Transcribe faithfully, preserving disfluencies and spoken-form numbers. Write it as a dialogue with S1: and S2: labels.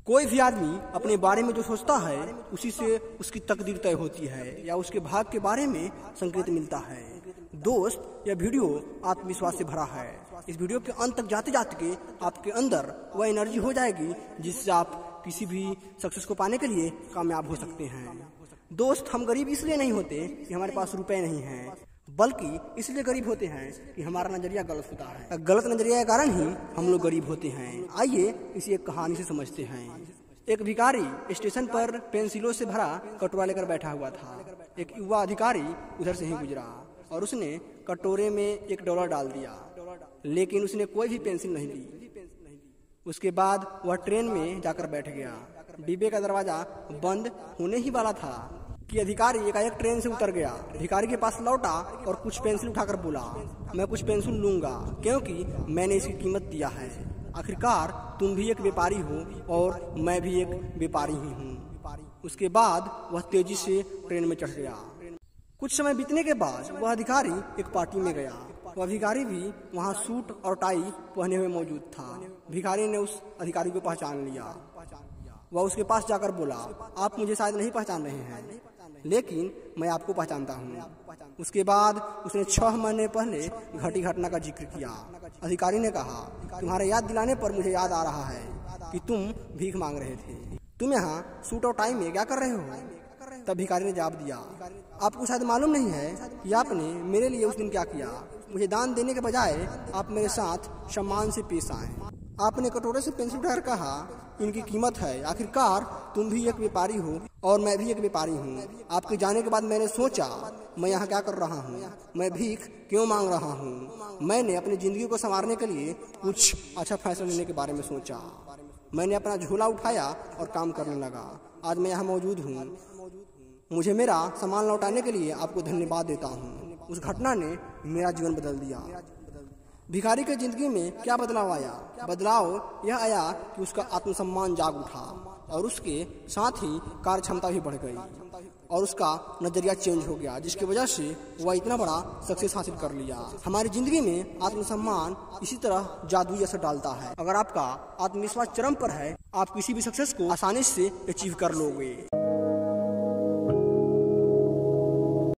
S1: कोई भी आदमी अपने बारे में जो सोचता है उसी से उसकी तकदीर तय होती है या उसके भाग के बारे में संकेत मिलता है। दोस्त, यह वीडियो आत्मविश्वास से भरा है। इस वीडियो के अंत तक जाते जाते के आपके अंदर वह एनर्जी हो जाएगी जिससे आप किसी भी सक्सेस को पाने के लिए कामयाब हो सकते हैं। दोस्त, हम गरीब इसलिए नहीं होते कि हमारे पास रुपए नहीं हैं, बल्कि इसलिए गरीब होते हैं कि हमारा नजरिया गलत होता है। गलत नजरिया के कारण ही हम लोग गरीब होते हैं। आइए इसी एक कहानी से समझते हैं। एक भिखारी स्टेशन पर पेंसिलों से भरा कटोरा लेकर बैठा हुआ था। एक युवा अधिकारी उधर से ही गुजरा और उसने कटोरे में एक डॉलर डाल दिया, लेकिन उसने कोई भी पेंसिल नहीं ली। उसके बाद वह ट्रेन में जाकर बैठ गया। डिब्बे का दरवाजा बंद होने ही वाला था कि अधिकारी एकाएक ट्रेन से उतर गया। भिखारी के पास लौटा और कुछ पेंसिल उठाकर बोला, मैं कुछ पेंसिल लूंगा क्योंकि मैंने इसकी कीमत दिया है। आखिरकार तुम भी एक व्यापारी हो और मैं भी एक व्यापारी ही हूँ। उसके बाद वह तेजी से ट्रेन में चढ़ गया। कुछ समय बीतने के बाद वह अधिकारी एक पार्टी में गया। वह भिखारी भी वहाँ सूट और टाई पहने हुए मौजूद था। भिखारी ने उस अधिकारी को पहचान लिया। वह उसके पास जाकर बोला, आप मुझे शायद नहीं पहचान रहे हैं, लेकिन मैं आपको पहचानता हूँ। उसके बाद उसने छह महीने पहले घटी घटना का जिक्र किया। अधिकारी ने कहा, तुम्हारे याद दिलाने पर मुझे याद आ रहा है कि तुम भीख मांग रहे थे। तुम यहाँ सूट और टाई में क्या कर रहे हो? तब भिखारी ने जवाब दिया, आपको शायद मालूम नहीं है कि आपने मेरे लिए उस दिन क्या किया। मुझे दान देने के बजाय आप मेरे साथ सम्मान से पेश आए। आपने कटोरे से पेंसिल उठाकर कहा, इनकी कीमत है। आखिरकार तुम भी एक व्यापारी हो और मैं भी एक व्यापारी हूँ। आपके जाने के बाद मैंने सोचा, मैं यहाँ क्या कर रहा हूँ, मैं भीख क्यों मांग रहा हूँ। मैंने अपनी जिंदगी को संवारने के लिए कुछ अच्छा फैसला लेने के बारे में सोचा। मैंने अपना झोला उठाया और काम करने लगा। आज मैं यहाँ मौजूद हूँ। मुझे मेरा सामान लौटाने के लिए आपको धन्यवाद देता हूँ। उस घटना ने मेरा जीवन बदल दिया। भिखारी की जिंदगी में क्या बदलाव आया? बदलाव यह आया कि उसका आत्मसम्मान जाग उठा और उसके साथ ही कार्य क्षमता भी बढ़ गई और उसका नजरिया चेंज हो गया, जिसकी वजह से वह इतना बड़ा सक्सेस हासिल कर लिया। हमारी जिंदगी में आत्मसम्मान इसी तरह जादुई असर डालता है। अगर आपका आत्मविश्वास चरम पर है, आप किसी भी सक्सेस को आसानी से अचीव कर लोगे।